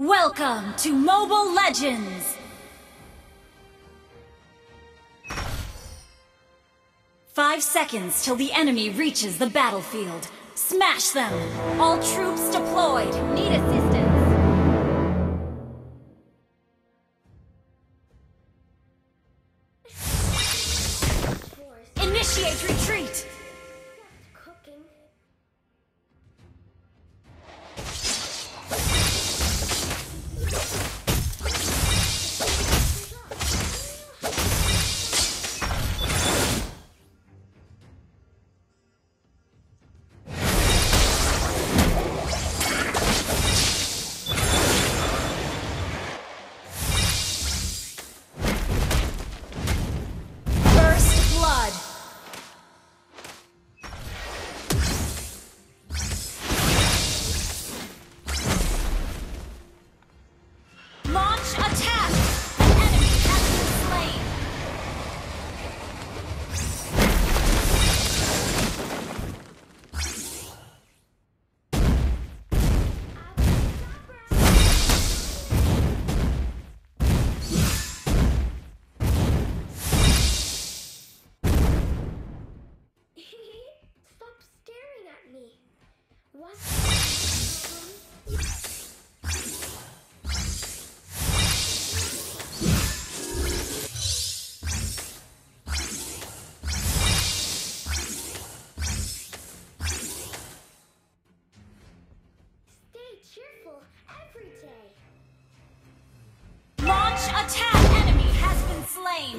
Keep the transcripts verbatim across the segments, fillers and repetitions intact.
Welcome to Mobile Legends! Five seconds till the enemy reaches the battlefield. Smash them! All troops deployed! Need assistance! Initiate retreat! Attack! Enemy has been slain!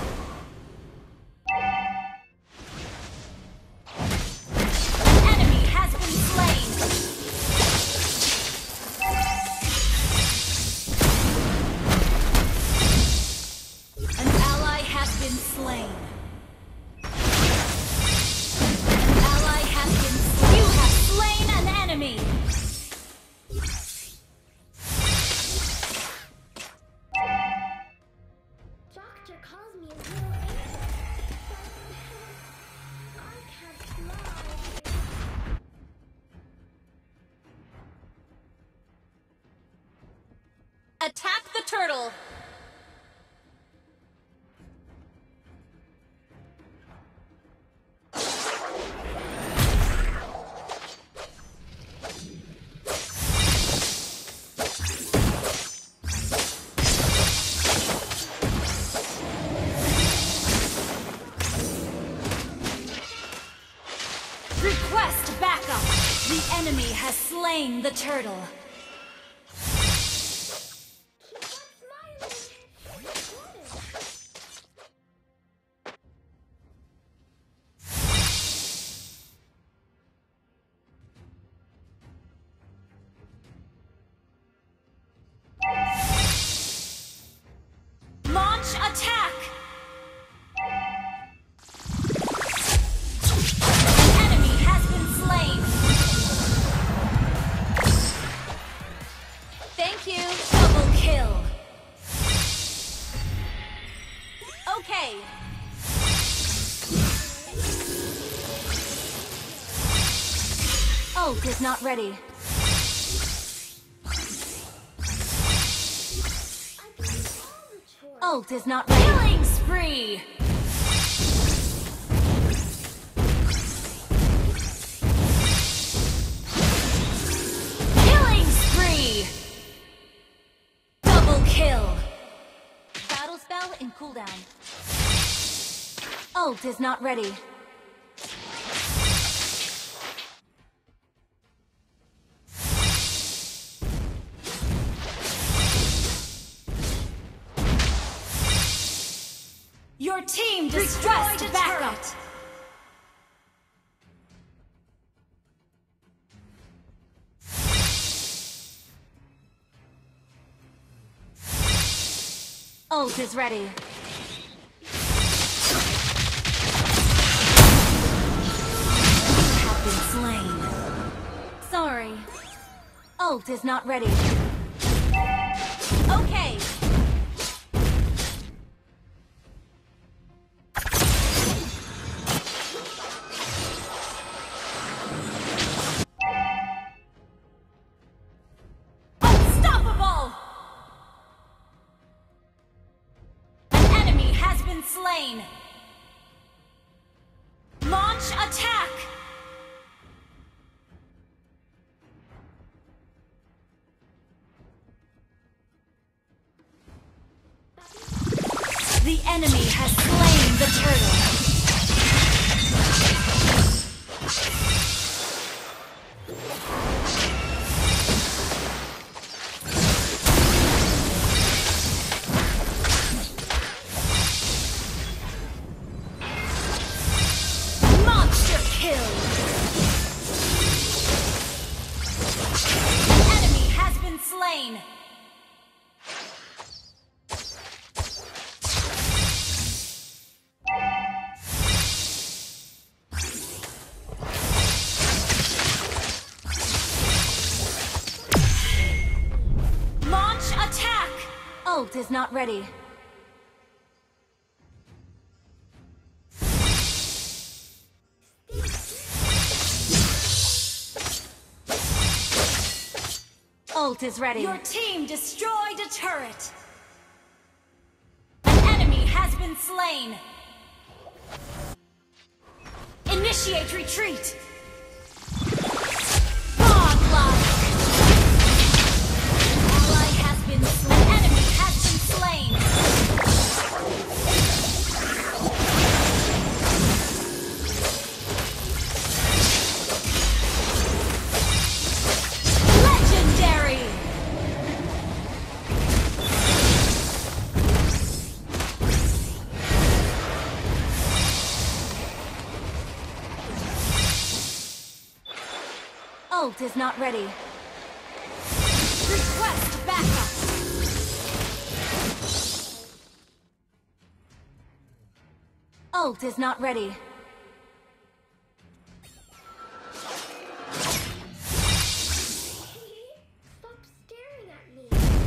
Enemy has been slain! An ally has been slain. An ally has been slain. You have slain an enemy! Attack the turtle! Request backup! The enemy has slain the turtle. Attack! An enemy has been slain. Thank you. Double kill. Okay. Ult is not ready. Ult is not ready. Killing spree! Killing spree! Double kill! Battle spell in cooldown. Ult is not ready. Your team destroyed a turret! Ult is ready. You have been slain. Sorry. Ult is not ready. Okay. Unstoppable! slain. Launch attack! The enemy has slain the turtle. Monster kill! An enemy has been slain. Ult is not ready. Ult is ready. Your team destroyed a turret. An enemy has been slain. Initiate retreat. Godlike. Ally has been slain. An enemy has been slain. Legendary. Ult is not ready. Request backup. Ult is not ready. Stop staring at me.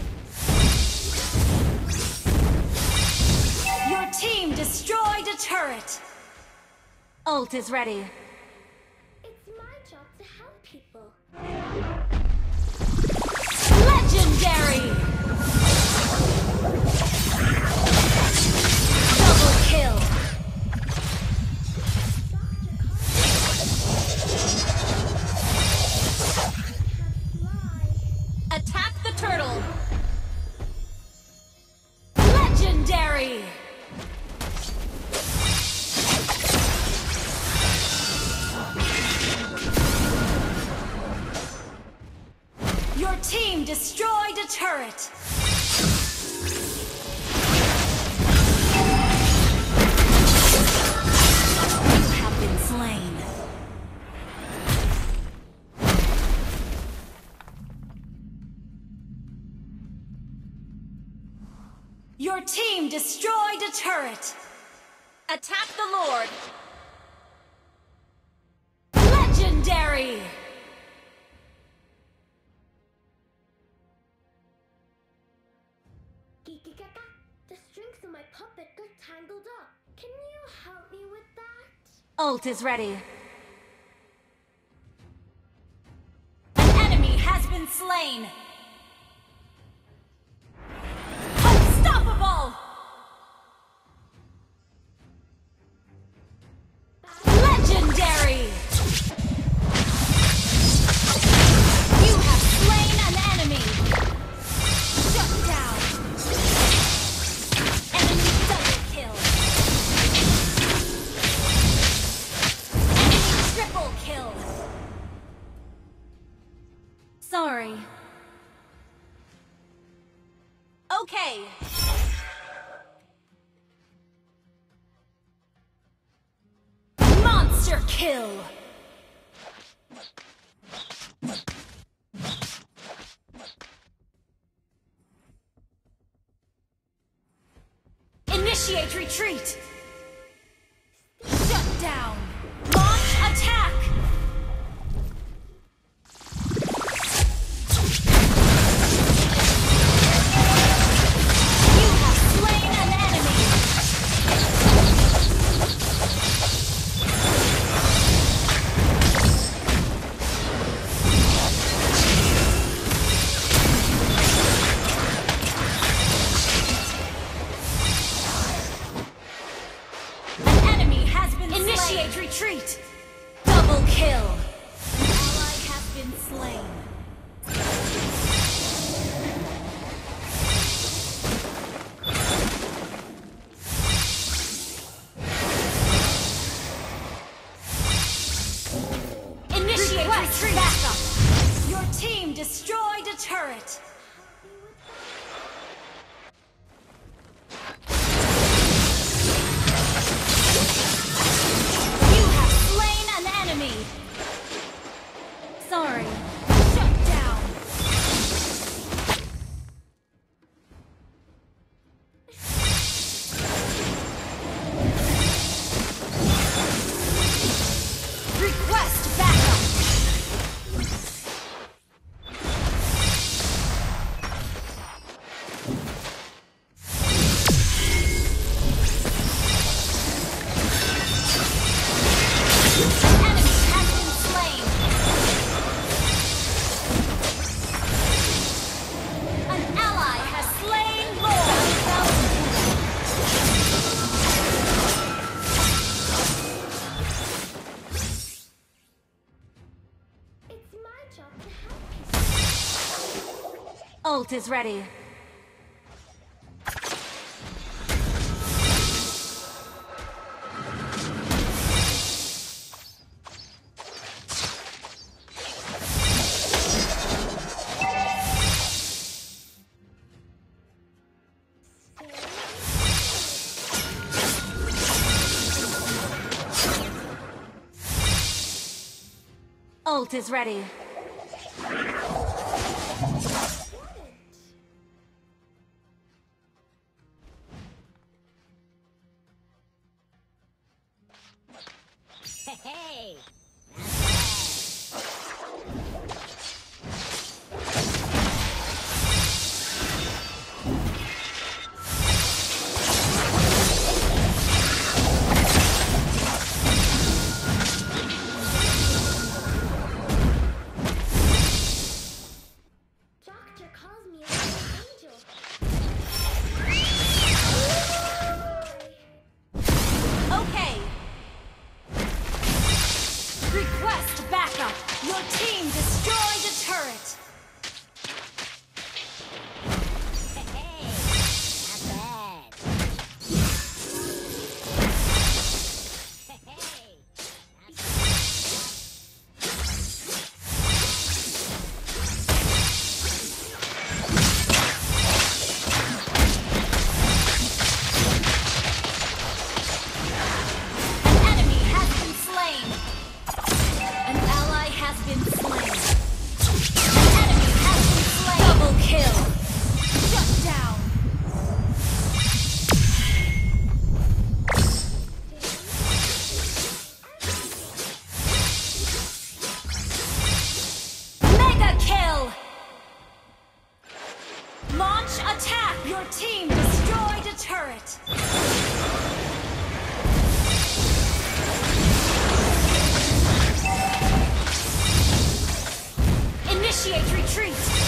Your team destroyed a turret. Ult is ready. It's my job to help people. Legendary! Double kill! Attack the turtle! Legendary! Your team destroyed a turret! You have been slain. Your team destroyed a turret! Attack the Lord! Legendary! Kikikaka, the strings of my puppet got tangled up. Can you help me with that? Ult is ready. An enemy has been slain. Unstoppable! Legendary! You have slain an enemy. Shut down. Enemy double kill. Enemy triple kill. Sorry. Okay. Monster kill. Initiate retreat! Shut down! Launch attack! You have slain an enemy! destroyed a turret. You have slain an enemy. Sorry. Shut down. Request backup. Ult is ready. Ult is ready. Hey! Doctor calls me an angel. Okay. Request backup. Your team destroyed a turret. Hey! Not bad. Hey! Not An enemy has been slain. An ally has been slain. An enemy has been slain. Double kill. Shut down. Mega kill. Launch attack. Your team destroyed a turret. Initiate retreat!